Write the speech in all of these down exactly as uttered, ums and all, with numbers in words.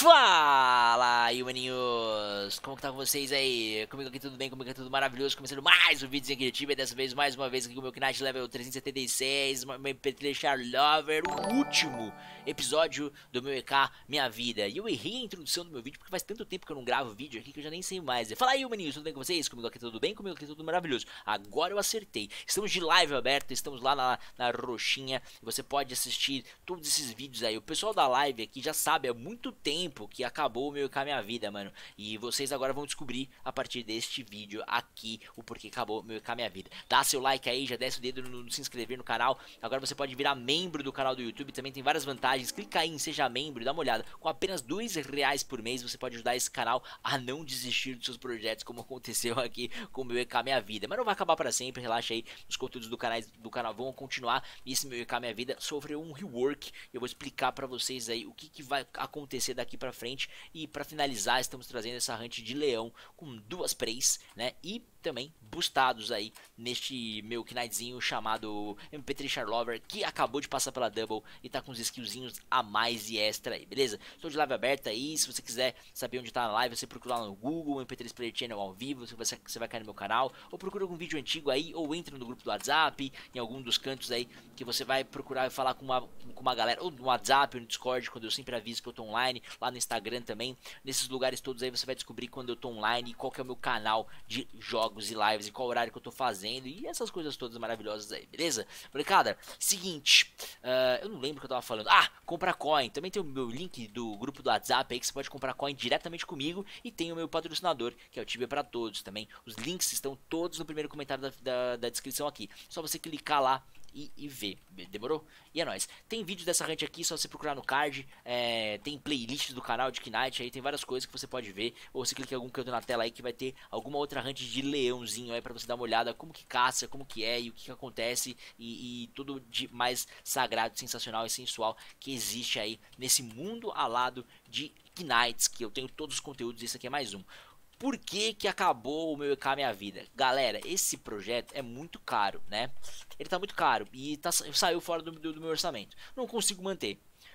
Fala aí, maninhos! Como que tá com vocês aí? Comigo aqui tudo bem, comigo aqui tudo maravilhoso. Começando mais um vídeo aqui, e dessa vez, mais uma vez aqui com o meu Knight Level trezentos e setenta e seis, meu M P três Charlover, o último episódio do meu E K Minha Vida. E eu errei a introdução do meu vídeo porque faz tanto tempo que eu não gravo vídeo aqui que eu já nem sei mais. Fala aí, maninhos, tudo bem com vocês? Comigo aqui tudo bem, comigo aqui tudo maravilhoso. Agora eu acertei. Estamos de live aberta, estamos lá na, na roxinha. Você pode assistir todos esses vídeos aí. O pessoal da live aqui já sabe há muito tempo que acabou o meu E K Minha Vida, mano. E vocês agora vão descobrir a partir deste vídeo aqui o porquê acabou o meu E K Minha Vida. Dá seu like aí, já desce o dedo no, no se inscrever no canal. Agora você pode virar membro do canal do YouTube, também tem várias vantagens. Clica aí em Seja Membro e dá uma olhada. Com apenas dois reais por mês você pode ajudar esse canal a não desistir dos seus projetos, como aconteceu aqui com o meu E K Minha Vida. Mas não vai acabar para sempre, relaxa aí. Os conteúdos do canal, do canal vão continuar. E esse meu E K Minha Vida sofreu um rework. Eu vou explicar para vocês aí o que, que vai acontecer daqui para frente. E para finalizar, estamos trazendo essa hunt de leão com duas preys, né? E também boostados aí neste meu knightzinho chamado M P três Charlover, que acabou de passar pela Double e tá com os skillzinhos a mais e extra aí, beleza? Estou de live aberta aí, se você quiser saber onde tá a live, você procura lá no Google, M P três Player Channel ao vivo, você, você vai cair no meu canal, ou procura algum vídeo antigo aí, ou entra no grupo do WhatsApp, em algum dos cantos aí, que você vai procurar falar com uma, com uma galera, ou no WhatsApp, ou no Discord, quando eu sempre aviso que eu tô online, lá no Instagram também, nesses lugares todos aí você vai descobrir quando eu tô online e qual que é o meu canal de jogos e lives e qual horário que eu tô fazendo e essas coisas todas maravilhosas aí, beleza? Molecada, seguinte, uh, eu não lembro o que eu tava falando. Ah, comprar coin. Também tem o meu link do grupo do WhatsApp aí que você pode comprar coin diretamente comigo e tem o meu patrocinador, que é o Tibia para Todos também. Os links estão todos no primeiro comentário da, da, da descrição aqui. Só você clicar lá E, e ver, demorou? E é nóis. Tem vídeo dessa hunt aqui, só você procurar no card. é, Tem playlist do canal de Knight aí, tem várias coisas que você pode ver. Ou você clica em algum canto na tela aí que vai ter alguma outra hunt de leãozinho aí pra você dar uma olhada. Como que caça, como que é e o que, que acontece. E, e tudo de mais sagrado, sensacional e sensual que existe aí nesse mundo alado de Knights. Que eu tenho todos os conteúdos, esse aqui é mais um. Por que que acabou o meu E K Minha Vida? Galera, esse projeto é muito caro, né? Ele tá muito caro e tá, saiu fora do, do, do meu orçamento. Não consigo manter.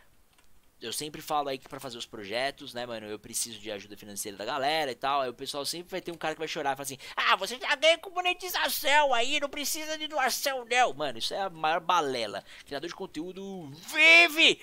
Eu sempre falo aí que pra fazer os projetos, né, mano, eu preciso de ajuda financeira da galera e tal. Aí o pessoal sempre vai ter um cara que vai chorar e falar assim: ah, você já ganha com monetização aí, não precisa de doação não. Mano, isso é a maior balela. Criador de conteúdo vive!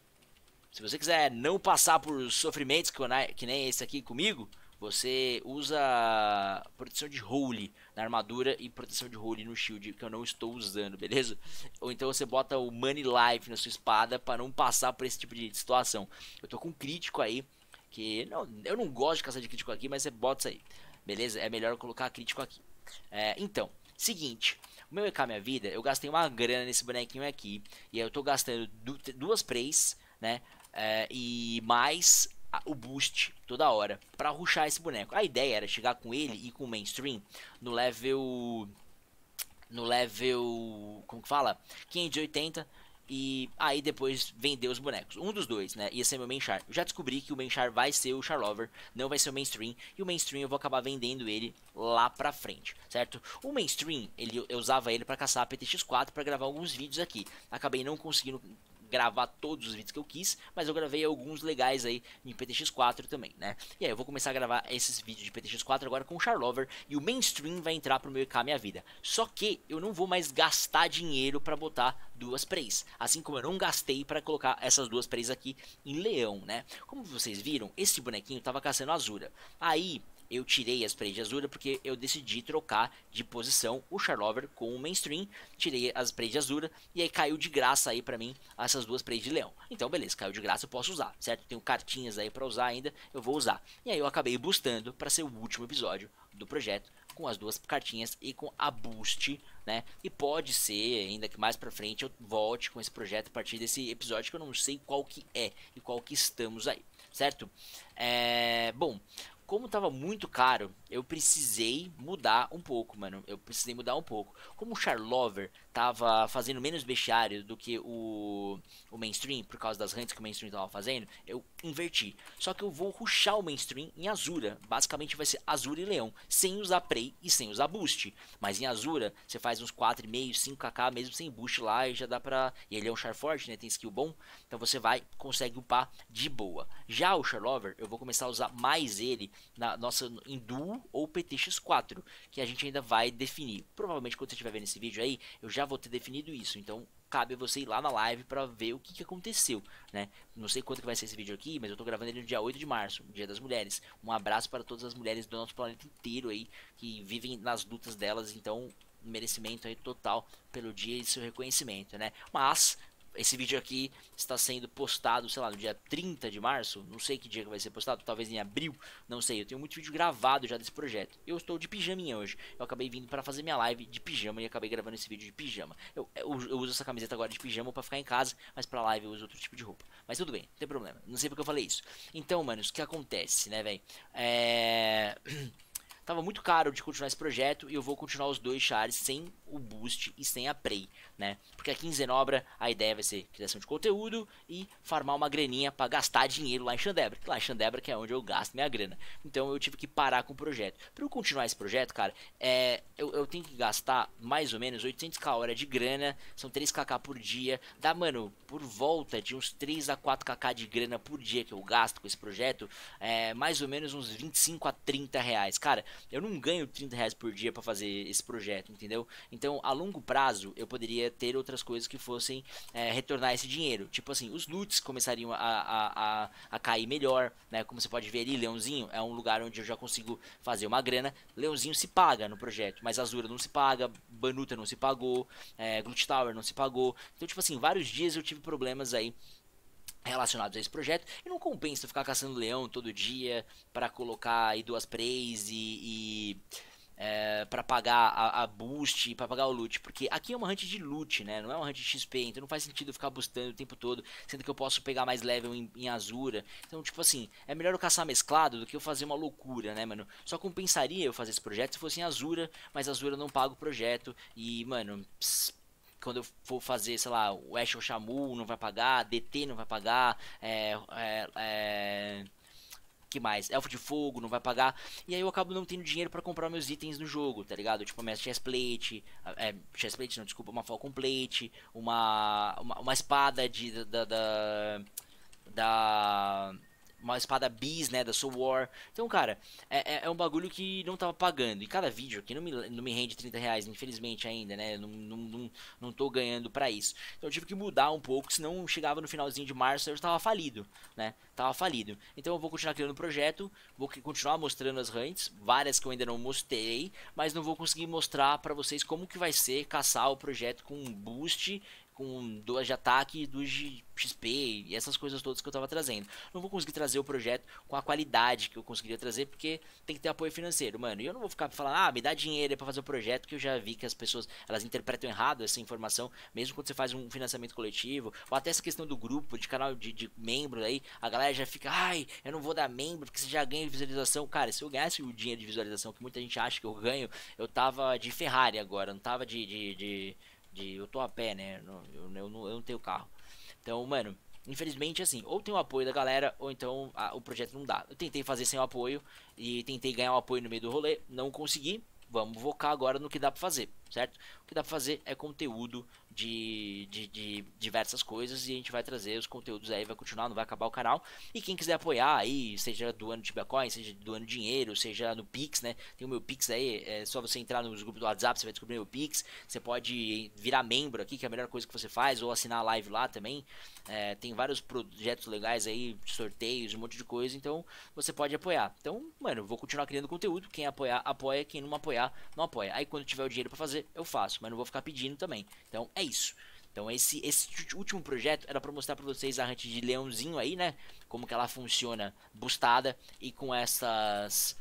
Se você quiser não passar por sofrimentos que nem esse aqui comigo, você usa proteção de holy na armadura e proteção de holy no shield, que eu não estou usando, beleza? Ou então você bota o money life na sua espada para não passar por esse tipo de situação. Eu tô com um crítico aí, que não, eu não gosto de caçar de crítico aqui, mas você bota isso aí, beleza? É melhor eu colocar crítico aqui. É, então, seguinte, o meu E K Minha Vida, eu gastei uma grana nesse bonequinho aqui, e aí eu tô gastando du duas prays, né? É, e mais o boost toda hora pra rushar esse boneco. A ideia era chegar com ele e com o mainstream no level no level, como que fala? quinhentos e oitenta e aí depois vender os bonecos. Um dos dois, né? Ia ser meu main char. Eu já descobri que o main char vai ser o Charlover, não vai ser o mainstream, e o mainstream eu vou acabar vendendo ele lá pra frente, certo? O mainstream, ele, eu usava ele pra caçar a P T X quatro pra gravar alguns vídeos aqui. Acabei não conseguindo gravar todos os vídeos que eu quis, mas eu gravei alguns legais aí em P T X quatro também, né? E aí eu vou começar a gravar esses vídeos de P T X quatro agora com o Charlover e o mainstream vai entrar pro meu E K Minha Vida. Só que eu não vou mais gastar dinheiro pra botar duas preys, assim como eu não gastei pra colocar essas duas preys aqui em leão, né? Como vocês viram, esse bonequinho tava caçando Azura. Aí eu tirei as preys de Azura porque eu decidi trocar de posição o Charlover com o mainstream. Tirei as preys de Azura e aí caiu de graça aí pra mim essas duas preys de leão. Então beleza, caiu de graça, eu posso usar, certo? Tenho cartinhas aí pra usar ainda, eu vou usar. E aí eu acabei boostando pra ser o último episódio do projeto com as duas cartinhas e com a boost, né? E pode ser ainda que mais pra frente eu volte com esse projeto a partir desse episódio que eu não sei qual que é e qual que estamos aí, certo? É... Bom, como tava muito caro, eu precisei mudar um pouco, mano. Eu precisei mudar um pouco. Como o Charlover tava fazendo menos bestiário do que o, o mainstream, por causa das hunts que o mainstream tava fazendo, eu inverti. Só que eu vou rushar o mainstream em Azura. Basicamente vai ser Azura e Leão, sem usar Prey e sem usar boost. Mas em Azura, você faz uns quatro vírgula cinco, cinco k mesmo sem boost lá e já dá pra... E ele é um char forte, né? Tem skill bom. Então você vai, consegue upar de boa. Já o Charlover, eu vou começar a usar mais ele na nossa em duo ou P T X quatro, que a gente ainda vai definir. Provavelmente quando você estiver vendo esse vídeo aí, eu já vou ter definido isso. Então cabe a você ir lá na live pra ver o que, que aconteceu, né? Não sei quanto que vai ser esse vídeo aqui, mas eu tô gravando ele no dia oito de março, dia das mulheres. Um abraço para todas as mulheres do nosso planeta inteiro aí, que vivem nas lutas delas, então um merecimento aí total pelo dia e seu reconhecimento, né? Mas esse vídeo aqui está sendo postado, sei lá, no dia trinta de março, não sei que dia que vai ser postado, talvez em abril, não sei, eu tenho muito vídeo gravado já desse projeto. Eu estou de pijaminha hoje, eu acabei vindo para fazer minha live de pijama e acabei gravando esse vídeo de pijama. Eu, eu, eu uso essa camiseta agora de pijama para ficar em casa, mas pra live eu uso outro tipo de roupa. Mas tudo bem, não tem problema, não sei porque eu falei isso. Então, manos, o que acontece, né, velho? É... Tava muito caro de continuar esse projeto e eu vou continuar os dois chars sem o boost e sem a Prey, né? Porque aqui em Zenobra a ideia vai ser criação de conteúdo e farmar uma graninha pra gastar dinheiro lá em Xandebra. Lá em Xandebra que é onde eu gasto minha grana. Então eu tive que parar com o projeto. Pra eu continuar esse projeto, cara, é, eu, eu tenho que gastar mais ou menos oitocentos k hora de grana. São três kk por dia. Dá, mano, por volta de uns três a quatro kk de grana por dia que eu gasto com esse projeto. É mais ou menos uns vinte e cinco a trinta reais. Cara, eu não ganho trinta reais por dia pra fazer esse projeto, entendeu? Então, a longo prazo, eu poderia ter outras coisas que fossem é, retornar esse dinheiro. Tipo assim, os loots começariam a, a, a, a cair melhor, né? Como você pode ver ali, Leãozinho é um lugar onde eu já consigo fazer uma grana. Leãozinho se paga no projeto, mas Azura não se paga, Banuta não se pagou, é, Glut Tower não se pagou. Então, tipo assim, vários dias eu tive problemas aí relacionados a esse projeto, e não compensa ficar caçando leão todo dia para colocar aí duas prays e, e é, para pagar a, a boost e para pagar o loot, porque aqui é uma hunt de loot, né, não é uma hunt de X P, então não faz sentido ficar boostando o tempo todo, sendo que eu posso pegar mais level em, em Azura. Então, tipo assim, é melhor eu caçar mesclado do que eu fazer uma loucura, né, mano. Só compensaria eu fazer esse projeto se fosse em Azura, mas Azura não paga o projeto e, mano, pss, quando eu for fazer, sei lá, o Ash ou Shamu não vai pagar, D T não vai pagar, é, é, é, que mais? Elfo de Fogo não vai pagar, e aí eu acabo não tendo dinheiro pra comprar meus itens no jogo, tá ligado? Tipo, a minha chestplate, é, chestplate não, desculpa, uma Falcon Plate, uma, uma, uma espada de, da, da, da uma espada bis, né, da Soul War. Então, cara, é, é, é um bagulho que não tava pagando. E cada vídeo aqui não me, não me rende trinta reais, infelizmente ainda, né? Não, não, não, não tô ganhando pra isso. Então eu tive que mudar um pouco, senão chegava no finalzinho de março eu tava falido, né? Tava falido. Então eu vou continuar criando o projeto, vou continuar mostrando as hunts, várias que eu ainda não mostrei, mas não vou conseguir mostrar pra vocês como que vai ser caçar o projeto com boost, com duas de ataque e duas de X P e essas coisas todas que eu tava trazendo. Não vou conseguir trazer o projeto com a qualidade que eu conseguiria trazer, porque tem que ter apoio financeiro, mano. E eu não vou ficar falando, ah, me dá dinheiro pra fazer o projeto, que eu já vi que as pessoas, elas interpretam errado essa informação, mesmo quando você faz um financiamento coletivo, ou até essa questão do grupo, de canal de, de membro aí, a galera já fica, ai, eu não vou dar membro, porque você já ganha visualização. Cara, se eu ganhasse o dinheiro de visualização, que muita gente acha que eu ganho, eu tava de Ferrari agora, não tava de... de, de De, eu tô a pé, né? Eu, eu, eu, não, eu não tenho carro. Então, mano, infelizmente, assim, ou tem o apoio da galera, ou então a, o projeto não dá. Eu tentei fazer sem o apoio e tentei ganhar o apoio no meio do rolê, não consegui. Vamos focar agora no que dá pra fazer, certo? O que dá pra fazer é conteúdo de, de, de diversas coisas, e a gente vai trazer os conteúdos aí, vai continuar, não vai acabar o canal. E quem quiser apoiar aí, seja doando Tibia Coin, seja doando dinheiro, seja no Pix, né? Tem o meu Pix aí, é só você entrar nos grupos do WhatsApp, você vai descobrir o meu Pix. Você pode virar membro aqui, que é a melhor coisa que você faz, ou assinar a live lá também. É, tem vários projetos legais aí, sorteios, um monte de coisa, então você pode apoiar. Então, mano, vou continuar criando conteúdo, quem apoiar, apoia, quem não apoiar, não apoia. Aí quando tiver o dinheiro pra fazer, eu faço, mas não vou ficar pedindo também. Então é isso. Então esse, esse último projeto era pra mostrar pra vocês a hunt de leãozinho aí, né? Como que ela funciona boostada e com essas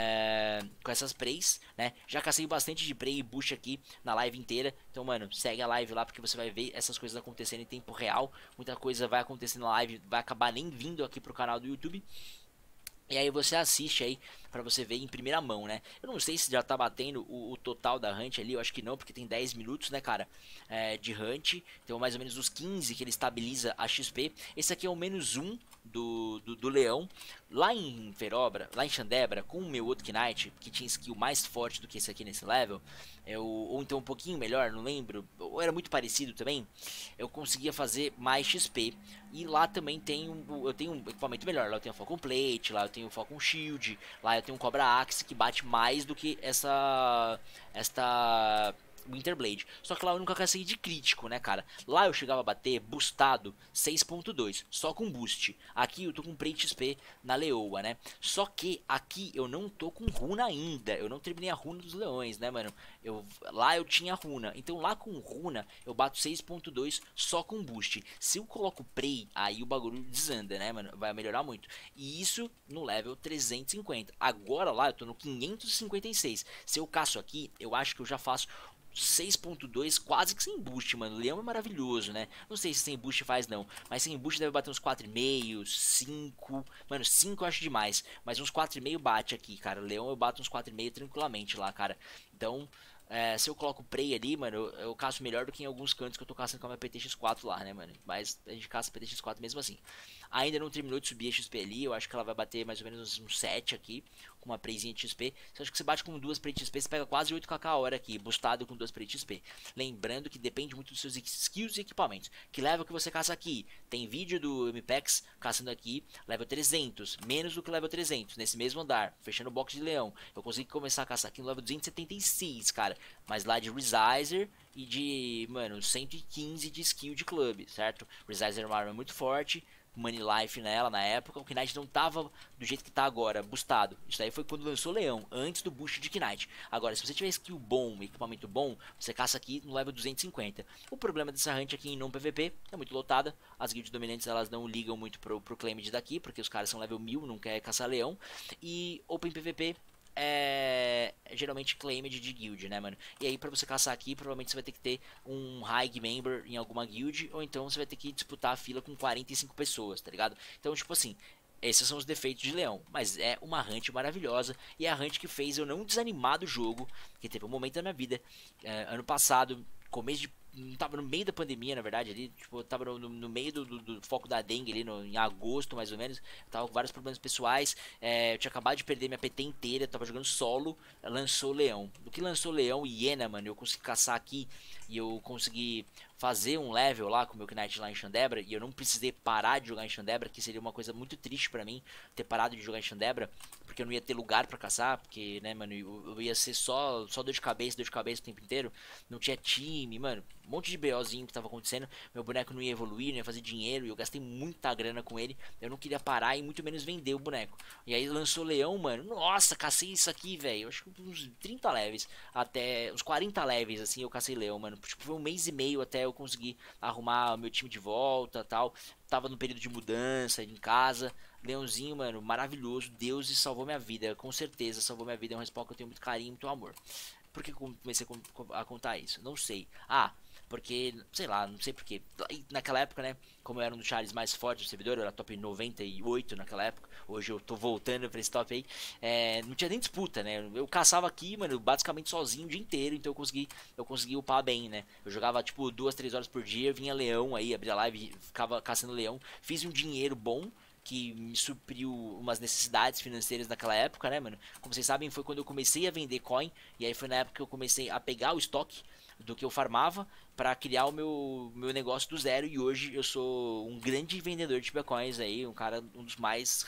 é, com essas prays, né? Já cacei bastante de prey e boost aqui na live inteira. Então, mano, segue a live lá porque você vai ver essas coisas acontecendo em tempo real. Muita coisa vai acontecer na live, vai acabar nem vindo aqui pro canal do YouTube. E aí você assiste aí pra você ver em primeira mão, né? Eu não sei se já tá batendo o, o total da hunt ali, eu acho que não, porque tem dez minutos, né, cara, é, de hunt. Então mais ou menos os quinze que ele estabiliza a X P. Esse aqui é o menos um do, do, do leão. Lá em Ferobra, lá em Xandebra, com o meu outro Knight, que tinha skill mais forte do que esse aqui nesse level, eu, ou então um pouquinho melhor, não lembro, ou era muito parecido também, eu conseguia fazer mais X P. E lá também tem um, eu tenho um equipamento melhor, lá eu tenho a Falcon Plate, lá eu tenho o Falcon Shield, lá eu tenho um Cobra Axe que bate mais do que essa esta Winterblade. Só que lá eu nunca consegui de crítico, né, cara? Lá eu chegava a bater boostado seis ponto dois, só com boost. Aqui eu tô com Plate X P na leoa, né? Só que aqui eu não tô com runa ainda. Eu não terminei a runa dos leões, né, mano? Eu, lá eu tinha runa. Então lá com runa eu bato seis ponto dois só com boost. Se eu coloco Prey, aí o bagulho desanda, né, mano? Vai melhorar muito. E isso no level trezentos e cinquenta. Agora lá eu tô no quinhentos e cinquenta e seis. Se eu caço aqui, eu acho que eu já faço seis ponto dois quase que sem boost, mano. O leão é maravilhoso, né? Não sei se sem boost faz não, mas sem boost deve bater uns quatro vírgula cinco, cinco. Mano, cinco eu acho demais, mas uns quatro vírgula cinco bate aqui, cara. Leão eu bato uns quatro vírgula cinco tranquilamente lá, cara. Então, é, se eu coloco Prey ali, mano, eu, eu caço melhor do que em alguns cantos que eu tô caçando com a minha P T X quatro lá, né, mano? Mas a gente caça P T X quatro mesmo assim. Ainda não terminou de subir a X P ali, eu acho que ela vai bater mais ou menos uns sete aqui, com uma Preyzinha de X P. Você acha que você bate com duas Prey de X P, você pega quase oito kk a hora aqui, boostado com duas Prey de X P. Lembrando que depende muito dos seus skills e equipamentos. Que level que você caça aqui? Tem vídeo do M PEX caçando aqui, level trezentos, menos do que level trezentos, nesse mesmo andar, fechando o box de leão. Eu consegui começar a caçar aqui no level duzentos e setenta e seis, cara. Mas lá de Resizer e de, mano, cento e quinze de skill de clube, certo? Resizer é uma arma muito forte, Money Life nela na época. O Knight não tava do jeito que tá agora, boostado. Isso aí foi quando lançou Leão, antes do boost de Knight. Agora, se você tiver skill bom, equipamento bom, você caça aqui no level duzentos e cinquenta. O problema dessa hunt aqui em não P V P é muito lotada. As guilds dominantes elas não ligam muito pro, pro claimed daqui, porque os caras são level mil, não quer caçar leão. E Open P V P é geralmente claimed de guild, né, mano? E aí pra você caçar aqui, provavelmente você vai ter que ter um high member em alguma guild, ou então você vai ter que disputar a fila com quarenta e cinco pessoas, tá ligado? Então, tipo assim, esses são os defeitos de leão, mas é uma hunt maravilhosa, e é a hunt que fez eu não desanimar do jogo, que teve um momento da minha vida, é, ano passado, começo de tava no meio da pandemia, na verdade, ali, tipo, eu tava no, no meio do, do, do foco da dengue ali, no, em agosto, mais ou menos, eu tava com vários problemas pessoais, é, eu tinha acabado de perder minha P T inteira, eu tava jogando solo, lançou Leão. Do que lançou Leão e Hiena, mano, eu consegui caçar aqui, e eu consegui fazer um level lá com o meu Knight lá em Xandebra, e eu não precisei parar de jogar em Xandebra, que seria uma coisa muito triste pra mim, ter parado de jogar em Xandebra, porque eu não ia ter lugar pra caçar, porque, né, mano, eu, eu ia ser só, só dor de cabeça, dor de cabeça o tempo inteiro, não tinha time, mano, um monte de BOzinho que tava acontecendo, meu boneco não ia evoluir, não ia fazer dinheiro, e eu gastei muita grana com ele, eu não queria parar e muito menos vender o boneco. E aí lançou Leão, mano, nossa, cacei isso aqui, velho, acho que uns trinta leves, até uns quarenta leves, assim, eu cacei Leão, mano, tipo, foi um mês e meio até eu conseguir arrumar o meu time de volta, tal, tava no período de mudança em casa, Leãozinho, mano, maravilhoso, Deus e salvou minha vida, com certeza salvou minha vida, é um respawn que eu tenho muito carinho, muito amor. Por que eu comecei a contar isso? Não sei. Ah, porque, sei lá, não sei porquê. Naquela época, né, como eu era um dos Charles mais fortes do servidor, eu era top noventa e oito naquela época, hoje eu tô voltando pra esse top aí, é, não tinha nem disputa, né, eu caçava aqui, mano, basicamente sozinho o dia inteiro, então eu consegui, eu consegui upar bem, né, eu jogava, tipo, duas, três horas por dia, vinha leão aí, abria live, ficava caçando leão, fiz um dinheiro bom, que me supriu umas necessidades financeiras naquela época, né, mano? Como vocês sabem, foi quando eu comecei a vender coin, e aí foi na época que eu comecei a pegar o estoque do que eu farmava para criar o meu, meu negócio do zero, e hoje eu sou um grande vendedor de bitcoins aí, um cara, um dos mais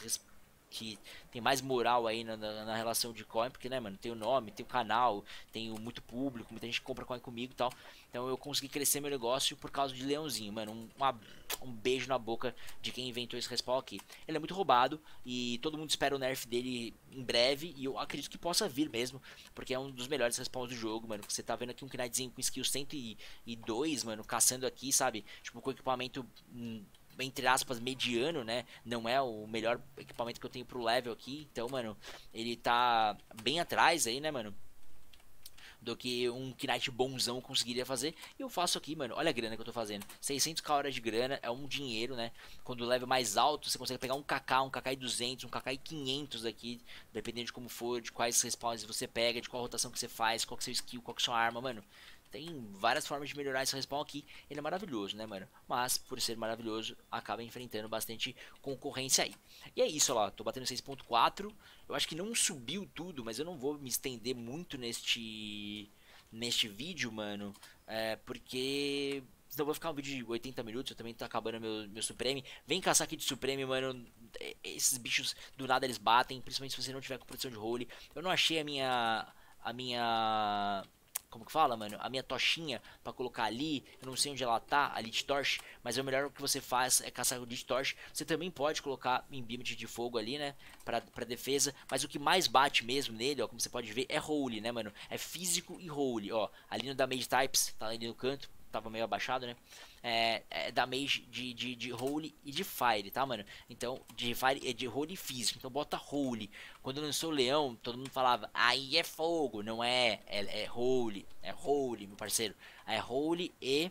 que tem mais moral aí na, na, na relação de coin, porque, né, mano, tem o nome, tem o canal, tem muito público, muita gente que compra coin comigo e tal. Então eu consegui crescer meu negócio por causa de Leãozinho, mano. Um, uma, um beijo na boca de quem inventou esse respawn aqui. Ele é muito roubado e todo mundo espera o nerf dele em breve, e eu acredito que possa vir mesmo, porque é um dos melhores respawns do jogo, mano. Você tá vendo aqui um Knightzinho com skill cento e dois, mano, caçando aqui, sabe? Tipo, com equipamento Hum, entre aspas, mediano, né? Não é o melhor equipamento que eu tenho pro level aqui. Então, mano, ele tá bem atrás aí, né, mano? do que um Knight bonzão conseguiria fazer. E eu faço aqui, mano, olha a grana que eu tô fazendo. seiscentos k horas de grana, é um dinheiro, né? Quando o level é mais alto, você consegue pegar um K K, um K K duzentos, um K K quinhentos aqui, dependendo de como for, de quais respawns você pega, de qual rotação que você faz, qual que é o seu skill, qual que é a sua arma, mano. Tem várias formas de melhorar esse respawn aqui. Ele é maravilhoso, né, mano? Mas, por ser maravilhoso, acaba enfrentando bastante concorrência aí. E é isso, ó lá. Tô batendo seis ponto quatro. Eu acho que não subiu tudo, mas eu não vou me estender muito neste, neste vídeo, mano. É, porque... senão eu vou ficar um vídeo de oitenta minutos. Eu também tô acabando meu, meu Supreme. Vem caçar aqui de Supreme, mano. Esses bichos do nada eles batem. Principalmente se você não tiver com produção de role. Eu não achei a minha... A minha... Como que fala, mano? A minha tochinha pra colocar ali. Eu não sei onde ela tá, a Lich Torch. Mas é o melhor que você faz é caçar o Lich Torch. Você também pode colocar Embimit de fogo ali, né? Pra, pra defesa. Mas o que mais bate mesmo nele, ó, como você pode ver, é Holy, né, mano? É físico e Holy, ó. Ali no Damage Types, tá ali no canto. Tava meio abaixado, né? É, é damage de, de, de Holy e de Fire, tá, mano? Então, de Fire é de Holy físico. Então, bota Holy. Quando lançou o Leão, todo mundo falava, aí é fogo. Não é, é, é Holy. É Holy, meu parceiro. É Holy e.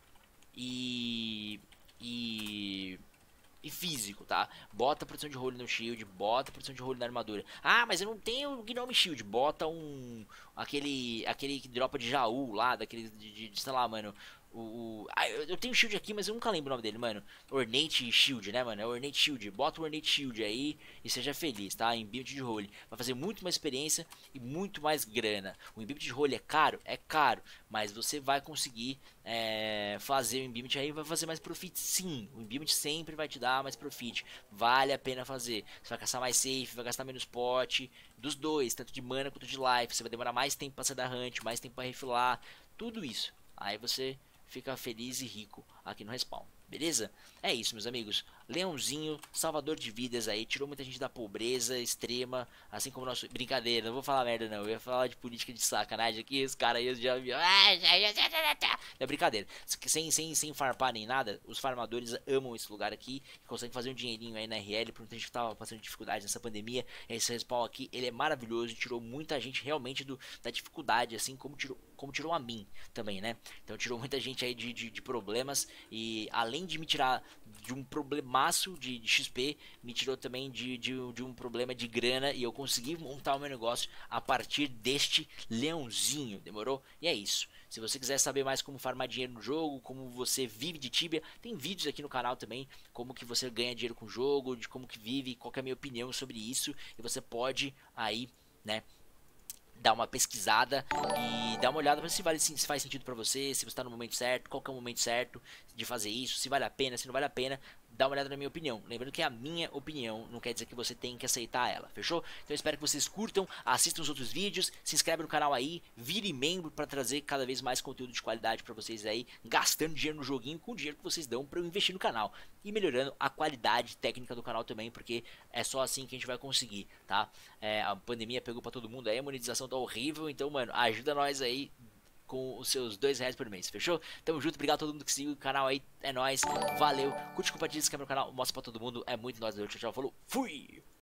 E. E. E físico, tá? Bota a produção de Holy no shield, bota a produção de Holy na armadura. Ah, mas eu não tenho Gnome Shield. Bota um... Aquele... Aquele que dropa de Jaú lá, daquele... De, de, de sei lá, mano... O, o ah, eu tenho shield aqui, mas eu nunca lembro o nome dele, mano. Ornate Shield, né, mano? É Ornate Shield. Bota o Ornate Shield aí e seja feliz, tá? Em build de role. Vai fazer muito mais experiência e muito mais grana. O build de role é caro? É caro. Mas você vai conseguir é, fazer o Embimit aí, vai fazer mais profit, sim. O Embimit sempre vai te dar mais profit. Vale a pena fazer. Você vai caçar mais safe, vai gastar menos pot. Dos dois, tanto de mana quanto de life. Você vai demorar mais tempo pra sair da hunt, mais tempo pra refilar. Tudo isso. Aí você fica feliz e rico aqui no Respawn, beleza? É isso, meus amigos. Leãozinho, salvador de vidas aí, tirou muita gente da pobreza extrema, assim como nosso... Brincadeira, não vou falar merda não, eu ia falar de política de sacanagem aqui, os caras aí já... Não é brincadeira, sem, sem, sem farpar nem nada, os farmadores amam esse lugar aqui, conseguem fazer um dinheirinho aí na R L, por muita gente que tava passando dificuldade nessa pandemia. Esse Respawn aqui, ele é maravilhoso, tirou muita gente realmente do, da dificuldade, assim como tirou, como tirou a mim também, né? Então tirou muita gente aí de, de, de problemas, e além de me tirar de um problemaço de, de X P, me tirou também de, de, de um problema de grana, e eu consegui montar o meu negócio a partir deste leãozinho, demorou? E é isso. Se você quiser saber mais como farmar dinheiro no jogo, como você vive de Tibia, tem vídeos aqui no canal também, como que você ganha dinheiro com o jogo, de como que vive, qual que é a minha opinião sobre isso, e você pode aí, né, dar uma pesquisada e dar uma olhada para se, vale, se faz sentido para você, se você está no momento certo, qual que é o momento certo de fazer isso, se vale a pena, se não vale a pena. Dá uma olhada na minha opinião. Lembrando que é a minha opinião, não quer dizer que você tem que aceitar ela, fechou? Então eu espero que vocês curtam, assistam os outros vídeos, se inscreve no canal aí, vire membro para trazer cada vez mais conteúdo de qualidade para vocês aí, gastando dinheiro no joguinho com o dinheiro que vocês dão para eu investir no canal. E melhorando a qualidade técnica do canal também, porque é só assim que a gente vai conseguir, tá? É, a pandemia pegou para todo mundo aí, a monetização tá horrível, então, mano, ajuda nós aí com os seus dois reais por mês, fechou? Tamo junto, obrigado a todo mundo que seguiu o canal aí, é nóis, valeu, curte, compartilha, se inscreve no canal, mostra pra todo mundo, é muito nóis, tchau, tchau, falou, fui!